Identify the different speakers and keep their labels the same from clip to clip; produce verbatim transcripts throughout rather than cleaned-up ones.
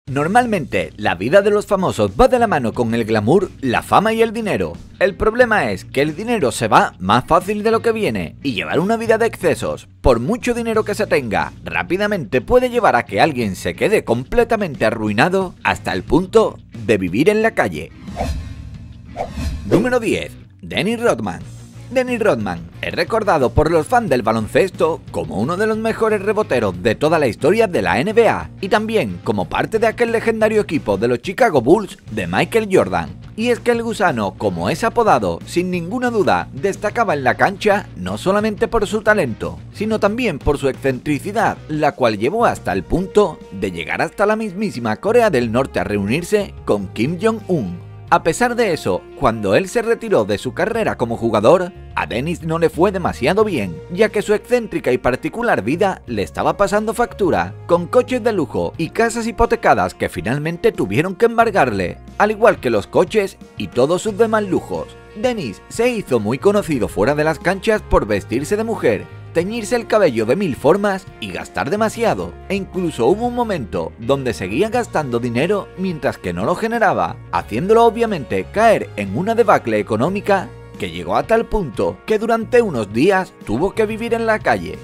Speaker 1: Normalmente, la vida de los famosos va de la mano con el glamour, la fama y el dinero. El problema es que el dinero se va más fácil de lo que viene, y llevar una vida de excesos, por mucho dinero que se tenga, rápidamente puede llevar a que alguien se quede completamente arruinado hasta el punto de vivir en la calle. Número diez. Dennis Rodman. Dennis Rodman es recordado por los fans del baloncesto como uno de los mejores reboteros de toda la historia de la N B A y también como parte de aquel legendario equipo de los Chicago Bulls de Michael Jordan. Y es que el gusano, como es apodado, sin ninguna duda, destacaba en la cancha no solamente por su talento, sino también por su excentricidad, la cual llevó hasta el punto de llegar hasta la mismísima Corea del Norte a reunirse con Kim Jong-un. A pesar de eso, cuando él se retiró de su carrera como jugador, a Dennis no le fue demasiado bien, ya que su excéntrica y particular vida le estaba pasando factura, con coches de lujo y casas hipotecadas que finalmente tuvieron que embargarle, al igual que los coches y todos sus demás lujos. Dennis se hizo muy conocido fuera de las canchas por vestirse de mujer, teñirse el cabello de mil formas y gastar demasiado, e incluso hubo un momento donde seguía gastando dinero mientras que no lo generaba, haciéndolo obviamente caer en una debacle económica que llegó a tal punto que durante unos días tuvo que vivir en la calle.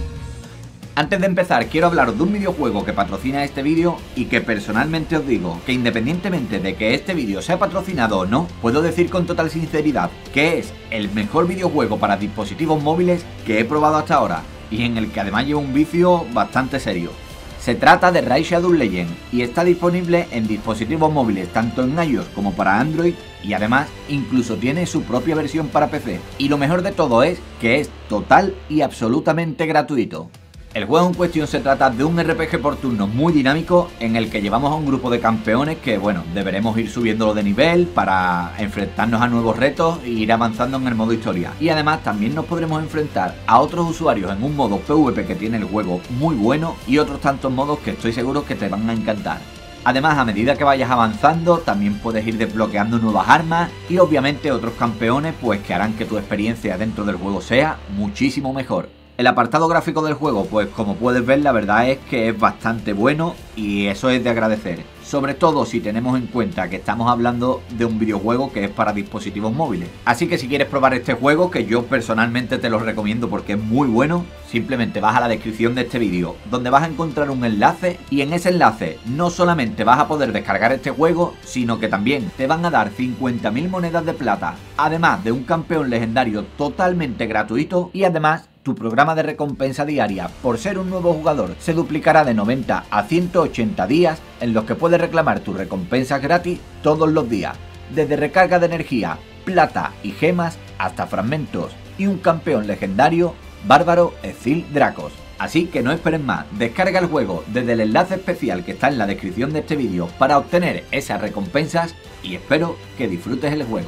Speaker 1: Antes de empezar, quiero hablaros de un videojuego que patrocina este vídeo y que personalmente os digo que independientemente de que este vídeo sea patrocinado o no, puedo decir con total sinceridad que es el mejor videojuego para dispositivos móviles que he probado hasta ahora y en el que además llevo un vicio bastante serio. Se trata de Raid Shadow Legends y está disponible en dispositivos móviles tanto en iOS como para Android y además incluso tiene su propia versión para P C. Y lo mejor de todo es que es total y absolutamente gratuito. El juego en cuestión se trata de un R P G por turnos muy dinámico en el que llevamos a un grupo de campeones que, bueno, deberemos ir subiéndolo de nivel para enfrentarnos a nuevos retos e ir avanzando en el modo historia. Y además también nos podremos enfrentar a otros usuarios en un modo P V P que tiene el juego muy bueno y otros tantos modos que estoy seguro que te van a encantar. Además, a medida que vayas avanzando, también puedes ir desbloqueando nuevas armas y obviamente otros campeones pues que harán que tu experiencia dentro del juego sea muchísimo mejor. El apartado gráfico del juego, pues como puedes ver, la verdad es que es bastante bueno y eso es de agradecer. Sobre todo si tenemos en cuenta que estamos hablando de un videojuego que es para dispositivos móviles. Así que si quieres probar este juego, que yo personalmente te lo recomiendo porque es muy bueno, simplemente vas a la descripción de este vídeo, donde vas a encontrar un enlace y en ese enlace no solamente vas a poder descargar este juego, sino que también te van a dar cincuenta mil monedas de plata, además de un campeón legendario totalmente gratuito y además tu programa de recompensa diaria por ser un nuevo jugador se duplicará de noventa a ciento ochenta días en los que puedes reclamar tus recompensas gratis todos los días, desde recarga de energía, plata y gemas hasta fragmentos y un campeón legendario, Bárbaro Ezil Dracos. Así que no esperes más, descarga el juego desde el enlace especial que está en la descripción de este vídeo para obtener esas recompensas y espero que disfrutes el juego.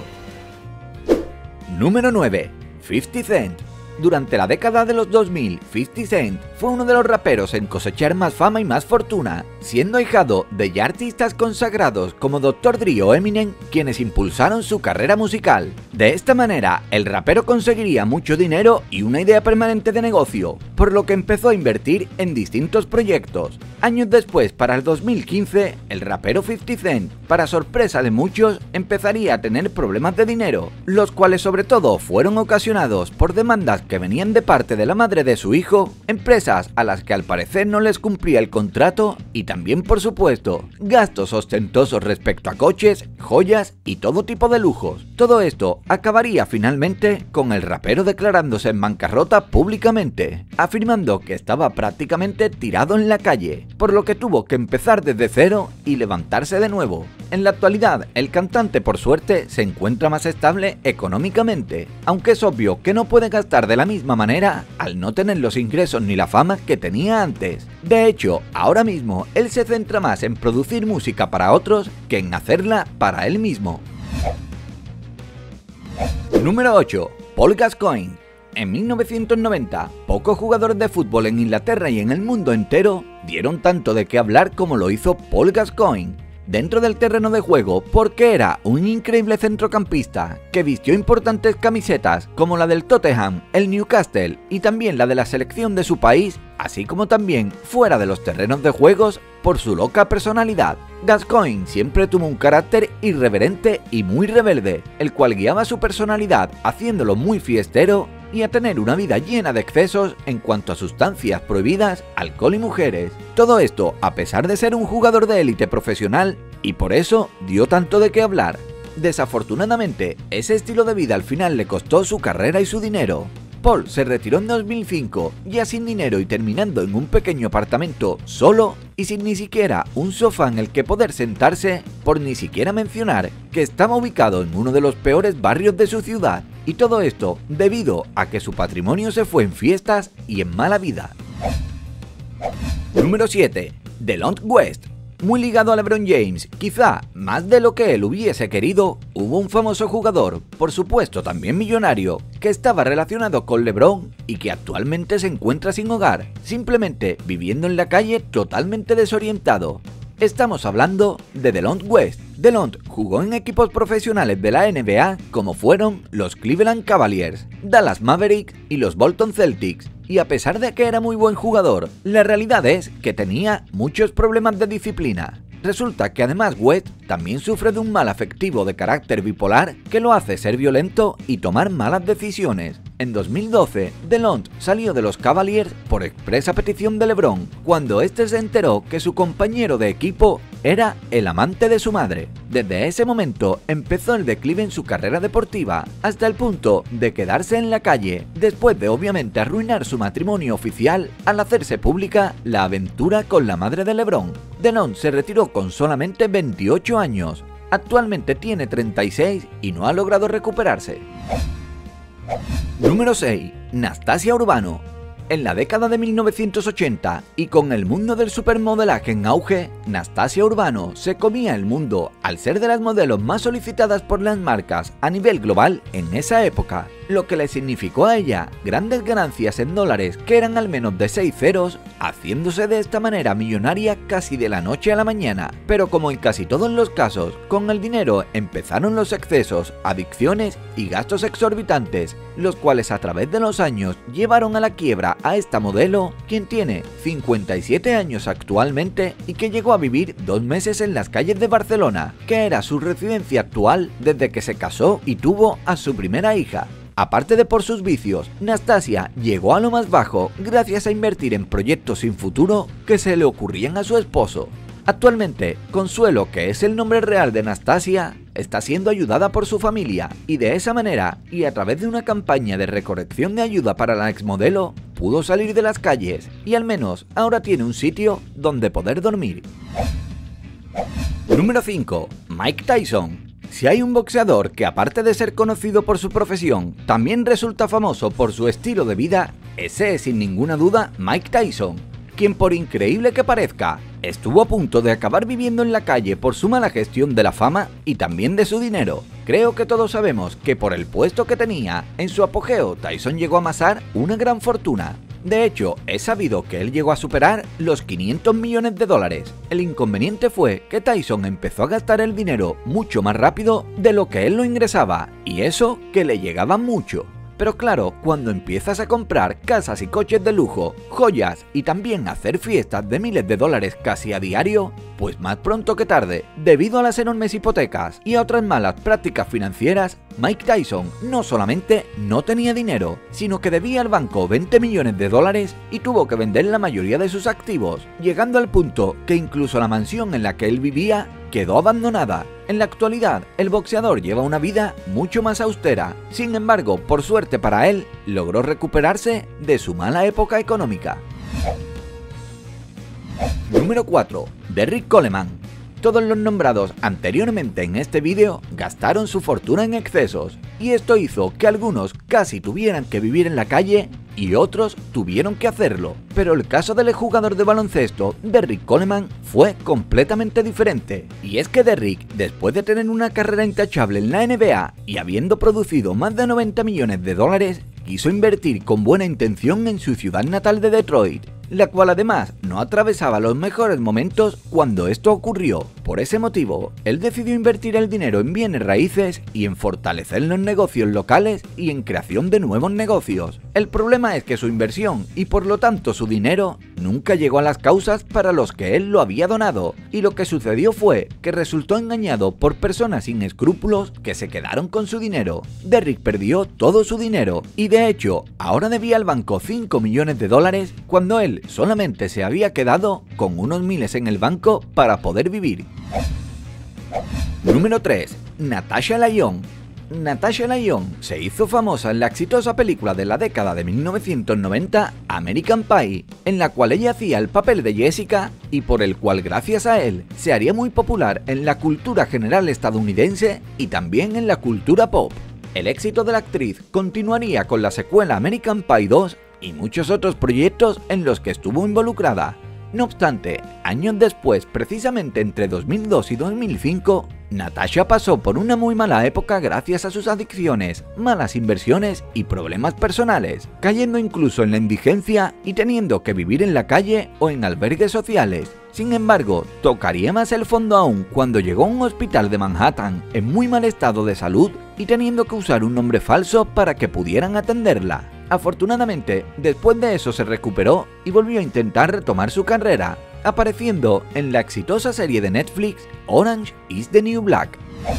Speaker 1: Número nueve. cincuenta Cent. Durante la década de los dos mil, cincuenta Cent fue uno de los raperos en cosechar más fama y más fortuna, siendo ahijado de ya artistas consagrados como doctor Dre o Eminem, quienes impulsaron su carrera musical. De esta manera, el rapero conseguiría mucho dinero y una idea permanente de negocio, por lo que empezó a invertir en distintos proyectos. Años después, para el dos mil quince, el rapero cincuenta Cent, para sorpresa de muchos, empezaría a tener problemas de dinero, los cuales sobre todo fueron ocasionados por demandas que venían de parte de la madre de su hijo, empresas a las que al parecer no les cumplía el contrato y también, por supuesto, gastos ostentosos respecto a coches, joyas y todo tipo de lujos. Todo esto acabaría finalmente con el rapero declarándose en bancarrota públicamente, afirmando que estaba prácticamente tirado en la calle, por lo que tuvo que empezar desde cero y levantarse de nuevo. En la actualidad, el cantante por suerte se encuentra más estable económicamente, aunque es obvio que no puede gastar de la misma manera al no tener los ingresos ni la fama que tenía antes. De hecho, ahora mismo él se centra más en producir música para otros que en hacerla para él mismo. Número ocho. Paul Gascoigne. En mil novecientos noventa, pocos jugadores de fútbol en Inglaterra y en el mundo entero dieron tanto de qué hablar como lo hizo Paul Gascoigne dentro del terreno de juego, porque era un increíble centrocampista que vistió importantes camisetas como la del Tottenham, el Newcastle y también la de la selección de su país, así como también fuera de los terrenos de juegos por su loca personalidad. Gascoigne siempre tuvo un carácter irreverente y muy rebelde, el cual guiaba su personalidad haciéndolo muy fiestero y a tener una vida llena de excesos en cuanto a sustancias prohibidas, alcohol y mujeres. Todo esto a pesar de ser un jugador de élite profesional, y por eso dio tanto de qué hablar. Desafortunadamente, ese estilo de vida al final le costó su carrera y su dinero. Paul se retiró en dos mil cinco, ya sin dinero y terminando en un pequeño apartamento solo y sin ni siquiera un sofá en el que poder sentarse, por ni siquiera mencionar que estaba ubicado en uno de los peores barrios de su ciudad, y todo esto debido a que su patrimonio se fue en fiestas y en mala vida. Número siete. Delonte West. Muy ligado a LeBron James, quizá más de lo que él hubiese querido, hubo un famoso jugador, por supuesto también millonario, que estaba relacionado con LeBron y que actualmente se encuentra sin hogar, simplemente viviendo en la calle totalmente desorientado. Estamos hablando de Delonte West. Delonte jugó en equipos profesionales de la N B A como fueron los Cleveland Cavaliers, Dallas Mavericks y los Boston Celtics. Y a pesar de que era muy buen jugador, la realidad es que tenía muchos problemas de disciplina. Resulta que además West también sufre de un mal afectivo de carácter bipolar que lo hace ser violento y tomar malas decisiones. En dos mil doce, Delonte salió de los Cavaliers por expresa petición de LeBron, cuando este se enteró que su compañero de equipo era el amante de su madre. Desde ese momento empezó el declive en su carrera deportiva, hasta el punto de quedarse en la calle, después de obviamente arruinar su matrimonio oficial al hacerse pública la aventura con la madre de LeBron. Delonte se retiró con solamente veintiocho años, actualmente tiene treinta y seis y no ha logrado recuperarse. Número seis. Nastasia Urbano. En la década de mil novecientos ochenta, y con el mundo del supermodelaje en auge, Nastasia Urbano se comía el mundo al ser de las modelos más solicitadas por las marcas a nivel global en esa época, lo que le significó a ella grandes ganancias en dólares que eran al menos de seis ceros, haciéndose de esta manera millonaria casi de la noche a la mañana. Pero como en casi todos los casos, con el dinero empezaron los excesos, adicciones y gastos exorbitantes, los cuales a través de los años llevaron a la quiebra a esta modelo, quien tiene cincuenta y siete años actualmente y que llegó a vivir dos meses en las calles de Barcelona, que era su residencia actual desde que se casó y tuvo a su primera hija. Aparte de por sus vicios, Nastasia llegó a lo más bajo gracias a invertir en proyectos sin futuro que se le ocurrían a su esposo. Actualmente, Consuelo, que es el nombre real de Nastasia, está siendo ayudada por su familia y de esa manera, y a través de una campaña de recolección de ayuda para la exmodelo, pudo salir de las calles y al menos ahora tiene un sitio donde poder dormir. Número cinco. Mike Tyson. Si hay un boxeador que aparte de ser conocido por su profesión, también resulta famoso por su estilo de vida, ese es sin ninguna duda Mike Tyson, quien por increíble que parezca, estuvo a punto de acabar viviendo en la calle por su mala gestión de la fama y también de su dinero. Creo que todos sabemos que por el puesto que tenía, en su apogeo Tyson llegó a amasar una gran fortuna. De hecho, es sabido que él llegó a superar los quinientos millones de dólares. El inconveniente fue que Tyson empezó a gastar el dinero mucho más rápido de lo que él lo ingresaba, y eso que le llegaba mucho. Pero claro, cuando empiezas a comprar casas y coches de lujo, joyas y también hacer fiestas de miles de dólares casi a diario, pues más pronto que tarde, debido a las enormes hipotecas y a otras malas prácticas financieras, Mike Tyson no solamente no tenía dinero, sino que debía al banco veinte millones de dólares y tuvo que vender la mayoría de sus activos, llegando al punto que incluso la mansión en la que él vivía quedó abandonada. En la actualidad, el boxeador lleva una vida mucho más austera. Sin embargo, por suerte para él, logró recuperarse de su mala época económica. Número cuatro. Derrick Coleman. Todos los nombrados anteriormente en este vídeo gastaron su fortuna en excesos, y esto hizo que algunos casi tuvieran que vivir en la calle y otros tuvieron que hacerlo. Pero el caso del jugador de baloncesto Derrick Coleman fue completamente diferente, y es que Derrick, después de tener una carrera intachable en la N B A y habiendo producido más de noventa millones de dólares, quiso invertir con buena intención en su ciudad natal de Detroit, la cual además no atravesaba los mejores momentos cuando esto ocurrió. Por ese motivo, él decidió invertir el dinero en bienes raíces y en fortalecer los negocios locales y en creación de nuevos negocios. El problema es que su inversión y por lo tanto su dinero nunca llegó a las causas para los que él lo había donado, y lo que sucedió fue que resultó engañado por personas sin escrúpulos que se quedaron con su dinero. Derrick perdió todo su dinero y de hecho ahora debía al banco cinco millones de dólares cuando él solamente se había quedado con unos miles en el banco para poder vivir. Número tres. Natasha Lyonne. Natasha Lyonne se hizo famosa en la exitosa película de la década de mil novecientos noventa American Pie, en la cual ella hacía el papel de Jessica y por el cual gracias a él se haría muy popular en la cultura general estadounidense y también en la cultura pop. El éxito de la actriz continuaría con la secuela American Pie dos y muchos otros proyectos en los que estuvo involucrada. No obstante, años después, precisamente entre dos mil dos y dos mil cinco, Natasha pasó por una muy mala época gracias a sus adicciones, malas inversiones y problemas personales, cayendo incluso en la indigencia y teniendo que vivir en la calle o en albergues sociales. Sin embargo, tocaría más el fondo aún cuando llegó a un hospital de Manhattan en muy mal estado de salud y teniendo que usar un nombre falso para que pudieran atenderla. Afortunadamente, después de eso se recuperó y volvió a intentar retomar su carrera, apareciendo en la exitosa serie de Netflix Orange is the New Black.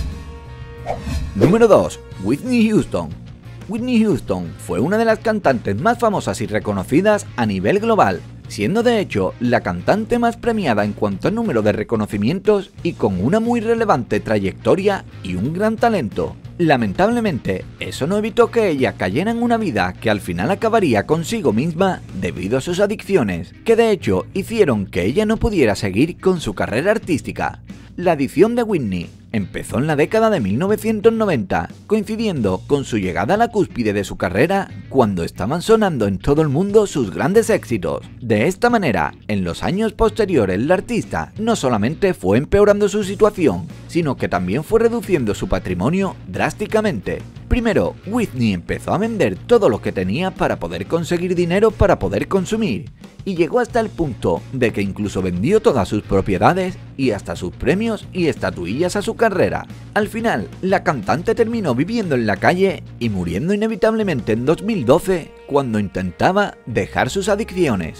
Speaker 1: Número dos. Whitney Houston. Whitney Houston fue una de las cantantes más famosas y reconocidas a nivel global, siendo de hecho la cantante más premiada en cuanto a número de reconocimientos y con una muy relevante trayectoria y un gran talento. Lamentablemente, eso no evitó que ella cayera en una vida que al final acabaría consigo misma debido a sus adicciones, que de hecho hicieron que ella no pudiera seguir con su carrera artística. La adicción de Whitney empezó en la década de mil novecientos noventa, coincidiendo con su llegada a la cúspide de su carrera cuando estaban sonando en todo el mundo sus grandes éxitos. De esta manera, en los años posteriores la artista no solamente fue empeorando su situación, sino que también fue reduciendo su patrimonio drásticamente. Primero, Whitney empezó a vender todo lo que tenía para poder conseguir dinero para poder consumir, y llegó hasta el punto de que incluso vendió todas sus propiedades y hasta sus premios y estatuillas a su carrera. Al final, la cantante terminó viviendo en la calle y muriendo inevitablemente en dos mil doce cuando intentaba dejar sus adicciones.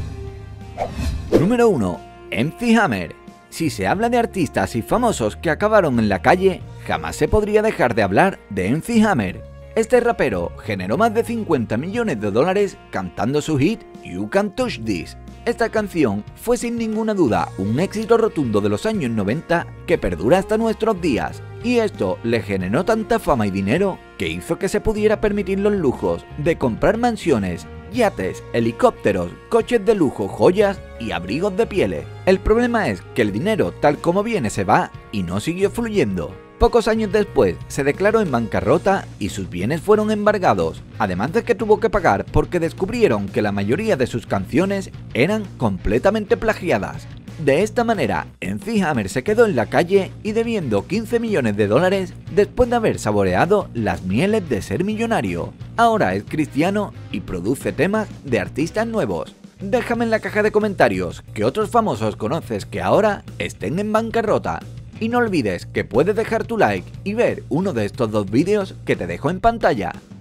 Speaker 1: Número uno. M C Hammer. Si se habla de artistas y famosos que acabaron en la calle, jamás se podría dejar de hablar de M C Hammer. Este rapero generó más de cincuenta millones de dólares cantando su hit You Can't Touch This. Esta canción fue sin ninguna duda un éxito rotundo de los años noventa que perdura hasta nuestros días, y esto le generó tanta fama y dinero que hizo que se pudiera permitir los lujos de comprar mansiones, yates, helicópteros, coches de lujo, joyas y abrigos de pieles. El problema es que el dinero tal como viene se va y no siguió fluyendo. Pocos años después se declaró en bancarrota y sus bienes fueron embargados, además de que tuvo que pagar porque descubrieron que la mayoría de sus canciones eran completamente plagiadas. De esta manera, M C Hammer se quedó en la calle y debiendo quince millones de dólares después de haber saboreado las mieles de ser millonario. Ahora es cristiano y produce temas de artistas nuevos. Déjame en la caja de comentarios qué otros famosos conoces que ahora estén en bancarrota. Y no olvides que puedes dejar tu like y ver uno de estos dos vídeos que te dejo en pantalla.